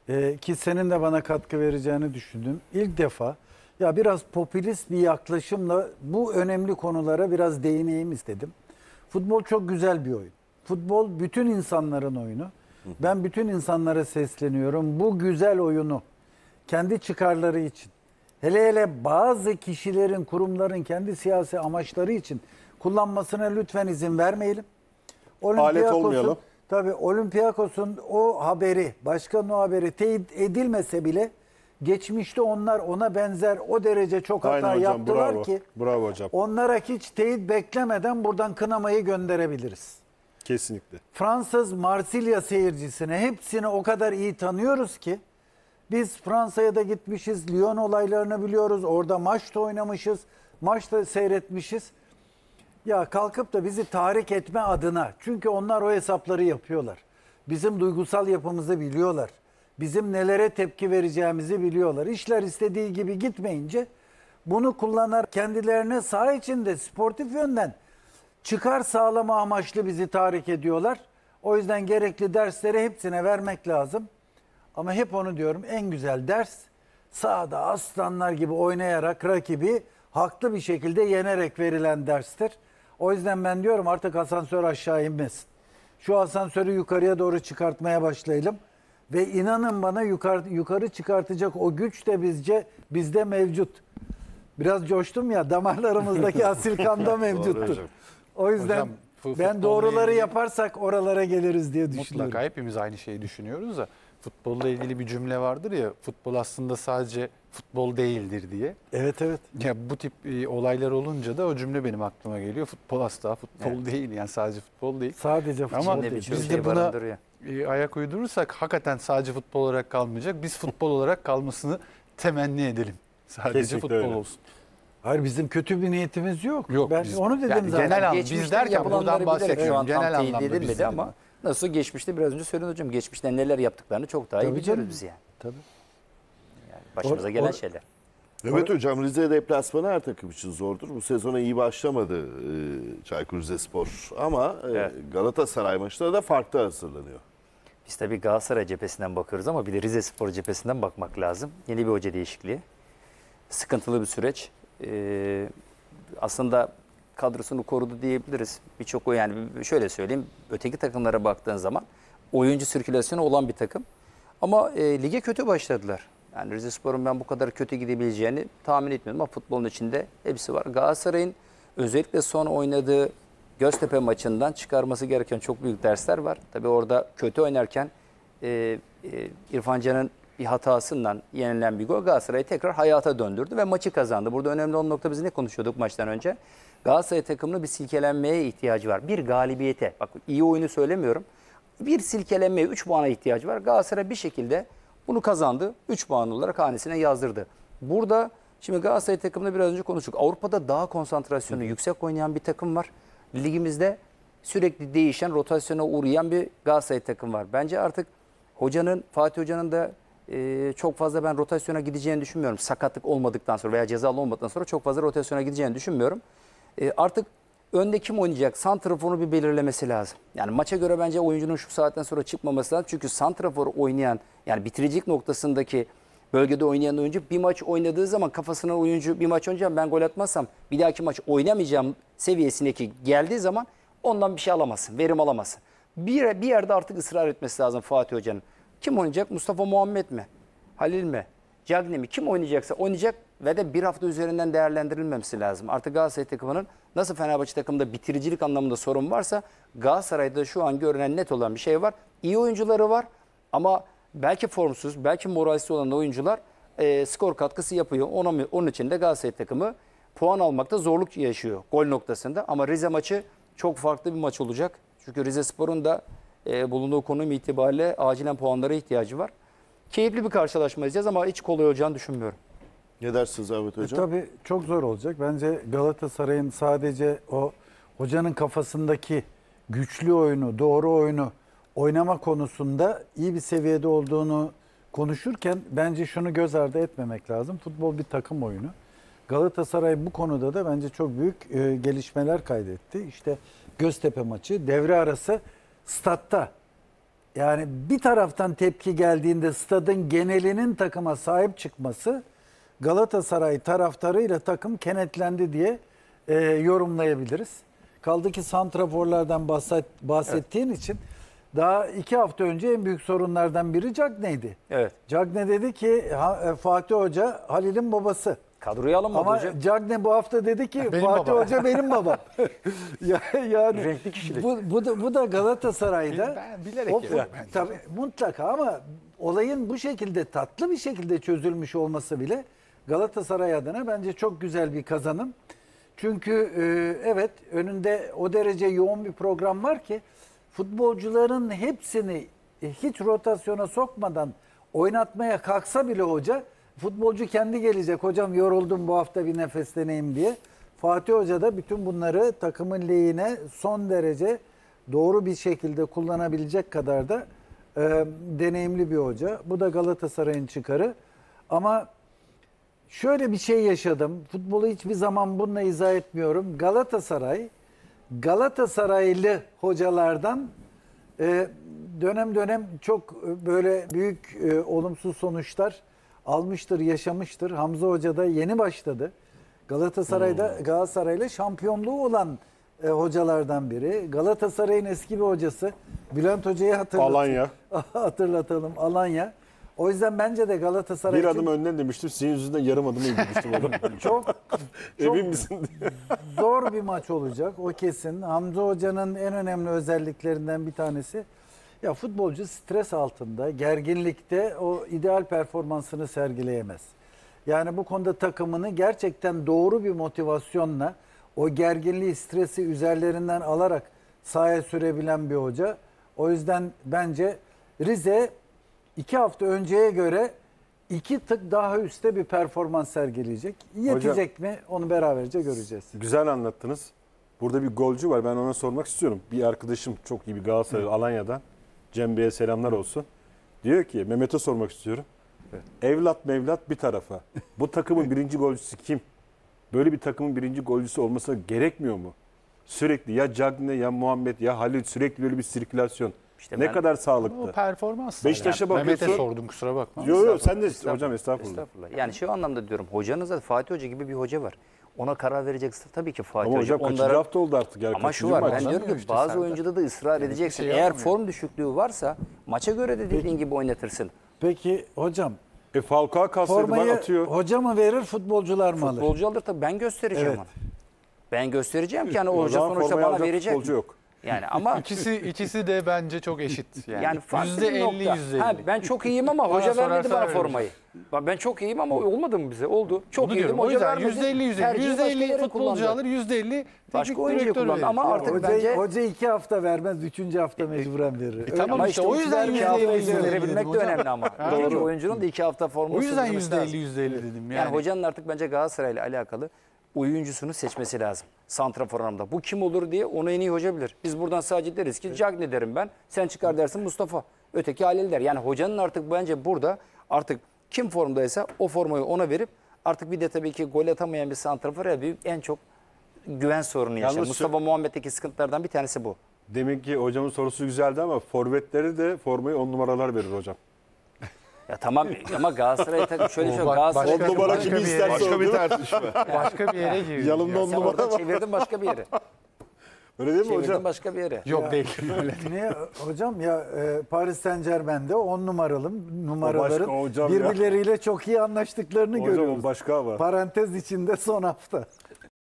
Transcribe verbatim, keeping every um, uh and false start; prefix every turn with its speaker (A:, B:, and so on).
A: Ee, ki senin de bana katkı vereceğini düşündüm. İlk defa ya biraz popülist bir yaklaşımla bu önemli konulara biraz değineyim istedim. Futbol çok güzel bir oyun. Futbol bütün insanların oyunu. Ben bütün insanlara sesleniyorum. Bu güzel oyunu kendi çıkarları için, hele hele bazı kişilerin, kurumların kendi siyasi amaçları için kullanmasına lütfen izin vermeyelim.
B: Alet olmayalım.
A: Tabii Olympiakos'un o haberi, başkanın o haberi teyit edilmese bile geçmişte onlar ona benzer o derece çok hata
B: Aynen hocam,
A: yaptılar
B: bravo.
A: ki
B: Bravo hocam.
A: onlara hiç teyit beklemeden buradan kınamayı gönderebiliriz.
B: Kesinlikle.
A: Fransız Marsilya seyircisine hepsini o kadar iyi tanıyoruz ki biz Fransa'ya da gitmişiz, Lyon olaylarını biliyoruz, orada maç da oynamışız, maç da seyretmişiz. Ya kalkıp da bizi tahrik etme adına, çünkü onlar o hesapları yapıyorlar. Bizim duygusal yapımızı biliyorlar. Bizim nelere tepki vereceğimizi biliyorlar. İşler istediği gibi gitmeyince bunu kullanar, kendilerine saha içinde sportif yönden çıkar sağlama amaçlı bizi tahrik ediyorlar. O yüzden gerekli dersleri hepsine vermek lazım. Ama hep onu diyorum, en güzel ders sahada aslanlar gibi oynayarak rakibi haklı bir şekilde yenerek verilen derstir. O yüzden ben diyorum artık asansör aşağı inmesin. Şu asansörü yukarıya doğru çıkartmaya başlayalım. Ve inanın bana yukarı, yukarı çıkartacak o güç de bizce bizde mevcut. Biraz coştum ya, damarlarımızdaki asil kanda mevcuttur. O yüzden
C: Hocam,
A: ben doğruları yaparsak oralara geliriz diye düşünüyorum.
C: Mutlaka hepimiz aynı şeyi düşünüyoruz da futbolla ilgili bir cümle vardır ya, futbol aslında sadece futbol değildir diye.
A: Evet evet.
C: Ya bu tip e, olaylar olunca da o cümle benim aklıma geliyor. Futbol asla futbol
D: Evet.
C: değil, yani sadece futbol değil.
A: Sadece futbol
C: Ama
A: değil.
C: biz de buna e, ayak uydurursak hakikaten sadece futbol olarak kalmayacak. Biz futbol olarak kalmasını temenni edelim. Sadece
B: Kesinlikle
C: futbol
B: öyle.
C: olsun.
A: Hayır, bizim kötü bir niyetimiz yok.
C: Yok,
A: ben
C: biz-
A: onu dedim
C: yani
A: zaten.
C: genel an-
D: Geçmişte
C: biz derken
D: yapılanları
C: buradan
D: bilerek şu an
C: bahsetmiyorum. Genel
D: tam teyit
C: anlamda biz
D: edilmedi
C: dedim.
D: ama nasıl geçmişte biraz önce söyledin hocam. Geçmişte neler yaptıklarını çok daha iyi
A: Tabii
D: biliyoruz
A: canım.
D: biz yani.
A: Tabii.
D: yani başımıza
A: Or-
D: gelen
A: or-
D: şeyler.
E: Evet hocam, Rize deplasmanı her takım için zordur. Bu sezona iyi başlamadı e, Çaykur Rizespor ama e,
D: Evet.
E: Galatasaray maçına da farklı hazırlanıyor.
D: Biz tabii Galatasaray cephesinden bakıyoruz ama bir de Rizespor cephesinden bakmak lazım. Yeni bir hoca değişikliği. Sıkıntılı bir süreç. Ee, aslında kadrosunu korudu diyebiliriz. Birçok o yani şöyle söyleyeyim. Öteki takımlara baktığın zaman oyuncu sirkülasyonu olan bir takım. Ama e, lige kötü başladılar. Yani Rizespor'un ben bu kadar kötü gidebileceğini tahmin etmiyordum ama futbolun içinde hepsi var. Galatasaray'ın özellikle son oynadığı Göztepe maçından çıkarması gereken çok büyük dersler var. Tabii orada kötü oynarken e, e, İrfan Can'ın bir hatasından yenilen bir gol Galatasaray'ı tekrar hayata döndürdü ve maçı kazandı. Burada önemli olan nokta, biz ne konuşuyorduk maçtan önce? Galatasaray takımının bir silkelenmeye ihtiyacı var. Bir galibiyete, bak iyi oyunu söylemiyorum. Bir silkelenmeye, üç puana ihtiyacı var. Galatasaray bir şekilde bunu kazandı. üç puan olarak hanesine yazdırdı. Burada şimdi Galatasaray takımını biraz önce konuştuk. Avrupa'da daha konsantrasyonu yüksek oynayan bir takım var. Ligimizde sürekli değişen, rotasyona uğrayan bir Galatasaray takım var. Bence artık hocanın, Fatih Hoca'nın da e, çok fazla ben rotasyona gideceğini düşünmüyorum. Sakatlık olmadıktan sonra veya cezalı olmadıktan sonra çok fazla rotasyona gideceğini düşünmüyorum. E, artık önde kim oynayacak? Santrafor'u bir belirlemesi lazım. Yani maça göre bence oyuncunun şu saatten sonra çıkmaması lazım. Çünkü santrafor oynayan, yani bitiricilik noktasındaki bölgede oynayan oyuncu bir maç oynadığı zaman kafasına oyuncu bir maç oynayacağım, ben gol atmazsam bir dahaki maç oynamayacağım seviyesindeki geldiği zaman ondan bir şey alamazsın, verim alamazsın. Bir, bir yerde artık ısrar etmesi lazım Fatih Hoca'nın. Kim oynayacak? Mustafa Muhammed mi? Halil mi? Cagney mi? Kim oynayacaksa oynayacak ve de bir hafta üzerinden değerlendirilmemesi lazım. Artık Galatasaray takımının nasıl Fenerbahçe takımında bitiricilik anlamında sorun varsa Galatasaray'da şu an görünen net olan bir şey var. İyi oyuncuları var ama belki formsuz, belki moralsiz olan oyuncular e, skor katkısı yapıyor. Onun, onun için de Galatasaray takımı puan almakta zorluk yaşıyor gol noktasında. Ama Rize maçı çok farklı bir maç olacak. Çünkü Rizespor'un da e, bulunduğu konum itibariyle acilen puanlara ihtiyacı var. Keyifli bir karşılaşma izleyeceğiz ama hiç kolay olacağını düşünmüyorum.
E: Ne dersiniz Ahmet
A: E,
E: Hocam?
A: tabii çok zor olacak. Bence Galatasaray'ın sadece o hocanın kafasındaki güçlü oyunu, doğru oyunu oynama konusunda iyi bir seviyede olduğunu konuşurken bence şunu göz ardı etmemek lazım. Futbol bir takım oyunu. Galatasaray bu konuda da bence çok büyük e, gelişmeler kaydetti. İşte Göztepe maçı devre arası statta yani bir taraftan tepki geldiğinde stadın genelinin takıma sahip çıkması Galatasaray taraftarıyla takım kenetlendi diye e, yorumlayabiliriz. Kaldı ki santraforlardan bahset, bahsettiğin evet. için daha iki hafta önce en büyük sorunlardan biri Cagney'di.
D: Evet.
A: Cagney dedi ki ha, Fatih Hoca Halil'in babası.
D: Kadroyu alınmadı
A: Ama
D: hocam.
A: Cagney bu hafta dedi ki
C: Benim
A: Fatih
C: babam.
A: Hoca benim babam. Ya- yani
D: Renkli kişilik.
A: bu, bu da bu da Galatasaray'da
C: Ben bilerek
A: o,
C: yapıyorum bence.
A: tabii mutlaka ama olayın bu şekilde tatlı bir şekilde çözülmüş olması bile Galatasaray adına bence çok güzel bir kazanım. Çünkü e, evet önünde o derece yoğun bir program var ki futbolcuların hepsini hiç rotasyona sokmadan oynatmaya kalksa bile hoca, futbolcu kendi gelecek. Hocam yoruldum bu hafta bir nefesleneyim diye. Fatih Hoca da bütün bunları takımın lehine son derece doğru bir şekilde kullanabilecek kadar da e, deneyimli bir hoca. Bu da Galatasaray'ın çıkarı. Ama şöyle bir şey yaşadım. Futbolu hiçbir zaman bununla izah etmiyorum. Galatasaray, Galatasaraylı hocalardan e, dönem dönem çok e, böyle büyük e, olumsuz sonuçlar almıştır, yaşamıştır. Hamza Hoca da yeni başladı. Galatasaray'da
B: Hmm.
A: Galatasaray'la şampiyonluğu olan e, hocalardan biri. Galatasaray'ın eski bir hocası Bülent Hoca'yı hatırlatalım.
B: Alanya.
A: hatırlatalım. Alanya. O yüzden bence de Galatasaray
B: Bir
A: için
B: adım önden demiştim. Senin yüzünden yarım adımı indirmiştim hocam.
A: çok çok
B: Emin misin?
A: zor bir maç olacak. O kesin. Hamza Hoca'nın en önemli özelliklerinden bir tanesi, ya futbolcu stres altında, gerginlikte o ideal performansını sergileyemez. Yani bu konuda takımını gerçekten doğru bir motivasyonla o gerginliği, stresi üzerlerinden alarak sahaya sürebilen bir hoca. O yüzden bence Rize iki hafta önceye göre iki tık daha üstte bir performans sergileyecek. Yetecek mi? Onu beraberce göreceğiz.
B: Güzel anlattınız. Burada bir golcü var. Ben ona sormak istiyorum. Bir arkadaşım çok iyi bir Galatasaraylı Alanya'dan. Cem Bey'e selamlar olsun. Diyor ki Mehmet'e sormak istiyorum. Evlat mevlat bir tarafa. Bu takımın birinci golcüsü kim? Böyle bir takımın birinci golcüsü olması gerekmiyor mu? Sürekli ya Cagney ya Muhammed ya Halil, sürekli böyle bir sirkülasyon.
D: İşte
B: ne
D: ben-
B: kadar
C: O
B: sağlıklı.
C: performans.
B: Beşiktaş'a
C: Yani Mehmet'e
B: bakıyorsun.
C: sordum kusura bakma.
B: Yok yok sen de
D: Estağfurullah.
B: hocam estağfurullah.
D: Estağfurullah. Yani şu anlamda diyorum. Hocanızda Fatih Hoca gibi bir hoca var. Ona karar vereceksin. Tabii ki Fatih
B: Ama
D: Hoca.
B: hocam kaçıncı
D: onlara-
B: hafta oldu artık. Yani
D: Ama şu
B: kaçıncı
D: var.
B: maç?
D: Ben diyorum
C: Anlamıyor
D: ki
C: işte
D: bazı
C: Serdar.
D: oyuncuda da ısrar edeceksin.
C: şey
D: Eğer
C: yapamıyor.
D: form düşüklüğü varsa maça göre de dediğin gibi oynatırsın.
A: Peki hocam,
B: E Falcao kalsaydı ben
A: formayı
B: atıyor.
A: hoca mı verir, futbolcular mı alır?
D: Futbolcu alır tabii, ben göstereceğim
A: Evet.
D: ona. Ben göstereceğim ki hani o
B: O
D: hoca
B: zaman
D: sonuçta
B: formayı
D: bana
B: alacak
D: verecek.
B: futbolcu yok.
D: Yani ama
C: İkisi ikisi de bence çok eşit. Yani,
D: yani farklı
C: yüzde
D: bir
C: elli
D: nokta.
C: yüzde
D: Ha,
C: elli.
D: ben çok iyiyim ama
C: Bana
D: hoca vermedi
C: sorarsan
D: bana
C: öyle
D: formayı. Bak ben çok iyiyim ama olmadı mı bize? Oldu. Çok
C: Onu
D: iyiydim,
C: diyorum. O
D: hoca
C: yüzden
D: vermedi.
C: yüzde elli yüzde elli.
D: Tercihi
C: yüzde
D: başka
C: elli
D: yere
C: futbolcu
D: kullandı.
C: alır, yüzde elli
D: Başka
C: teknik
D: oyuncuyu
C: direktör
D: kullandı
C: verir.
D: ama
C: Ya
D: artık
A: Hoca,
D: bence-
A: hoca iki hafta vermez, üçüncü hafta mecburen verir. Öyle
C: tamam
D: Ama
C: işte
D: işte
C: o yüzden
D: iki
C: yüzde
D: hafta
C: elli
D: izin
C: yüzde elli
D: verebilmek
C: dedim
D: de
C: hocam.
D: önemli ama.
C: Ha,
D: Çünkü
C: doğru.
D: oyuncunun da iki hafta forması
C: O yüzden
D: sürdürmesi
C: yüzde elli
D: lazım.
C: yüzde elli dedim.
D: Yani,
C: Yani,
D: hocanın artık bence Galatasaray'la alakalı oyuncusunu seçmesi lazım. Santrafor anlamda. Bu kim olur diye onu en iyi hoca bilir. Biz buradan sadece deriz ki Cagney derim ben. Sen çıkar dersin Mustafa. Öteki Halil der. Yani hocanın artık bence burada artık kim formdaysa o formayı ona verip artık bir de tabii ki gol atamayan bir santrafor büyük en çok güven sorunu yaşar.
B: Yalnız
D: Mustafa Muhammed'deki sıkıntılardan bir tanesi bu.
B: Demek ki hocamın sorusu güzeldi ama forvetleri de formayı on numaralar verir hocam.
D: Ya tamam ama Galatasaray takım şöyle
C: O
D: söyleyeyim.
C: bak-
D: Galatasaray
C: başka-
B: On numara
C: başka
B: kimi
C: bir yere-
B: isterse
F: Başka
B: o
F: bir
B: değil mi?
F: tartışma.
C: başka bir yere giriyor.
B: Yanımda on
D: Sen
B: numara
D: oradan
B: var.
D: çevirdin başka bir yere.
B: Öyle değil mi
D: Çevirdin
B: hocam?
D: başka bir yere.
C: Yok değil. Öyle.
A: Niye hocam ya e, Paris Saint Germain'de on numaralı numaraların
B: O başka hocam ya.
A: birbirleriyle çok iyi anlaştıklarını
B: Hocam o
A: görüyoruz.
B: başka var.
A: Parantez içinde son hafta.